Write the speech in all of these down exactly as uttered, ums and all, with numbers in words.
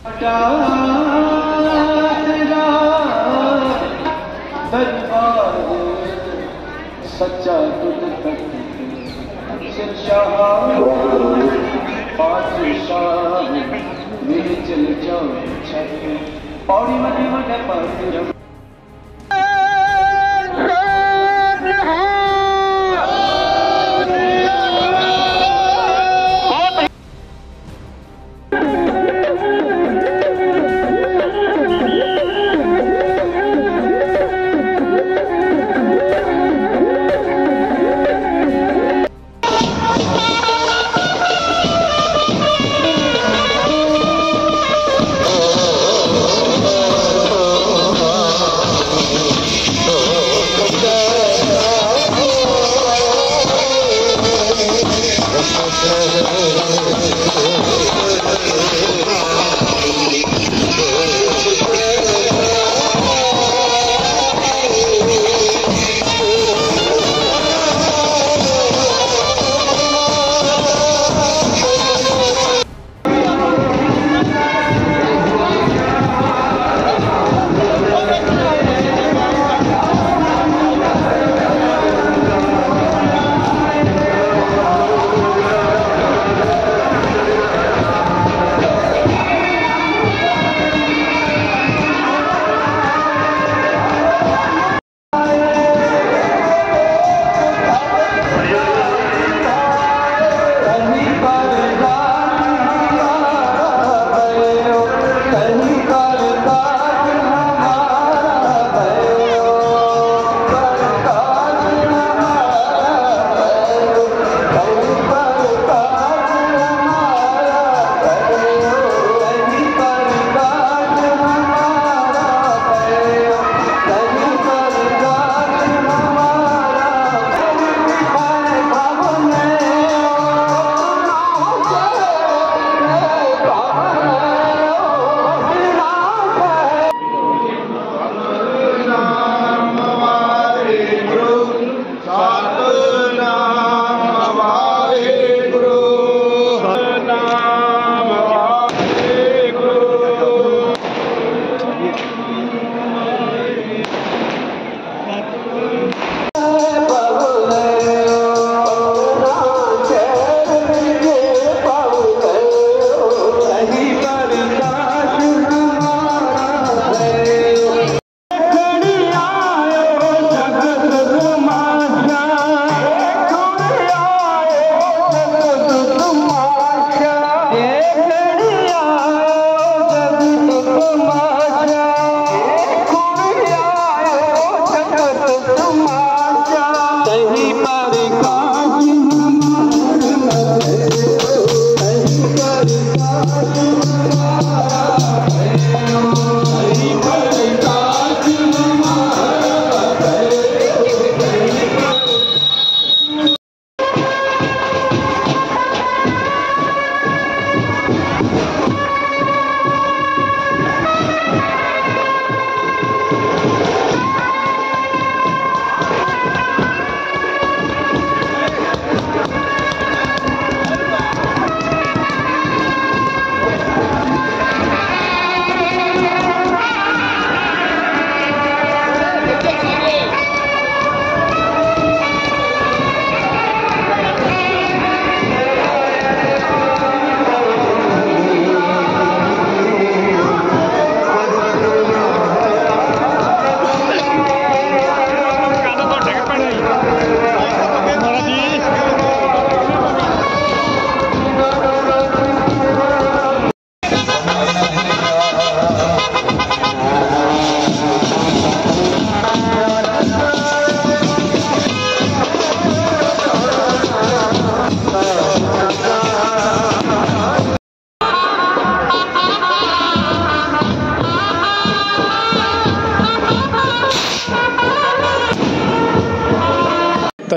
दरबार सच्चा तुझ तक सिरशाह पातशाह मेरे चल जाओ छठे पौड़ी मटी मटे पर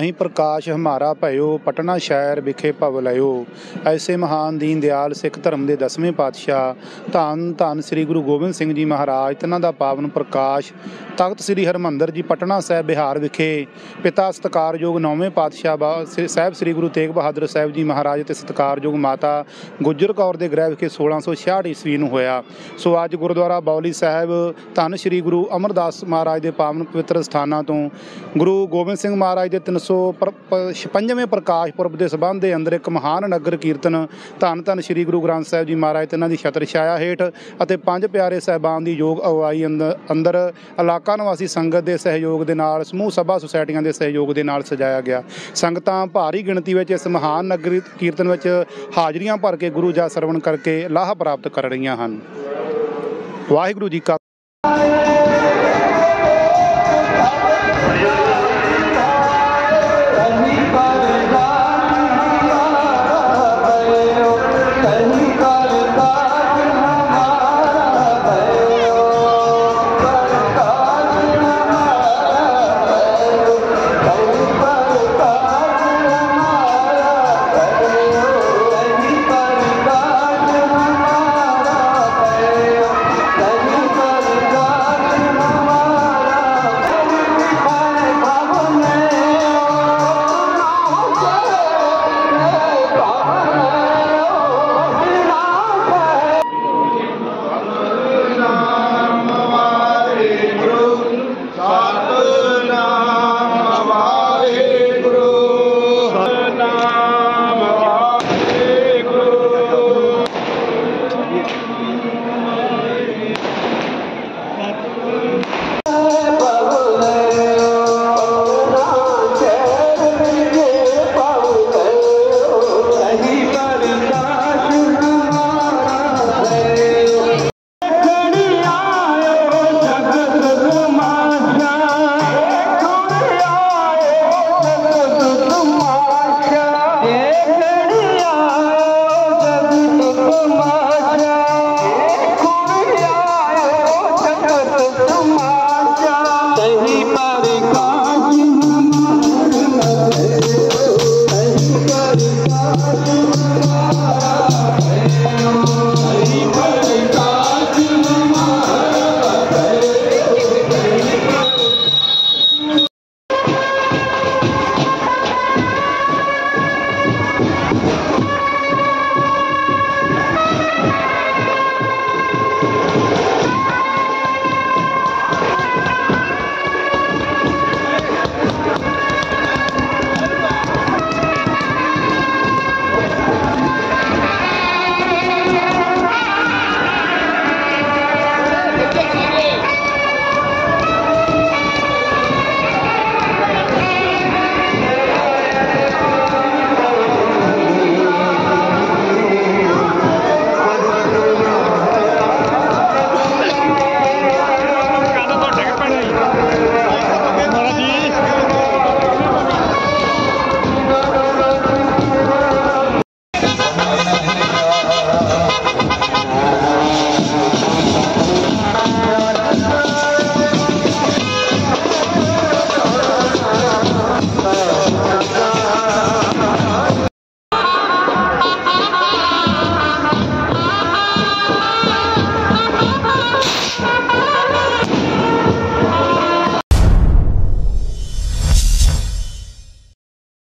तहीं प्रकाश हमारा भयो पटना शहर विखे भव लयो। ऐसे महान दीन दयाल सिख धर्म के दसवें पातशाह धन धन श्री गुरु गोबिंद सिंह जी महाराज तिन्हां दा पावन प्रकाश तख्त श्री हरमंदर जी पटना साहिब बिहार विखे पिता सत्कारयोग नौवें पातशाह साहिब श्री गुरु तेग बहादुर साहिब जी महाराज ते सत्कारयोग माता गुजर कौर के गृह विखे सोलह सौ छियाठ ईस्वी नूं होया। सो अज गुरुद्वारा बौली साहिब धन श्री गुरु अमरदास महाराज के पावन पवित्र स्थानां तो गुरु गोबिंद सिंह महाराज के तीन सौ छपंजवें प्रकाश पुरब के संबंध के अंदर एक महान नगर कीर्तन धन धन श्री गुरु ग्रंथ साहिब जी महाराज तिन्हां दी छत्र छाया हेठ अते पंज प्यारे साहिबान की योग अगवाई अंदर इलाका निवासी संगत के सहयोग के नाल समूह सभा सोसायटियां के सहयोग के नाल सजाया गया। संगतां भारी गिणती में इस महान नगर कीर्तन में हाजरियां भर के गुरु जा सरवण करके लाह प्राप्त कर रही हैं। वाहिगुरू जी का Hare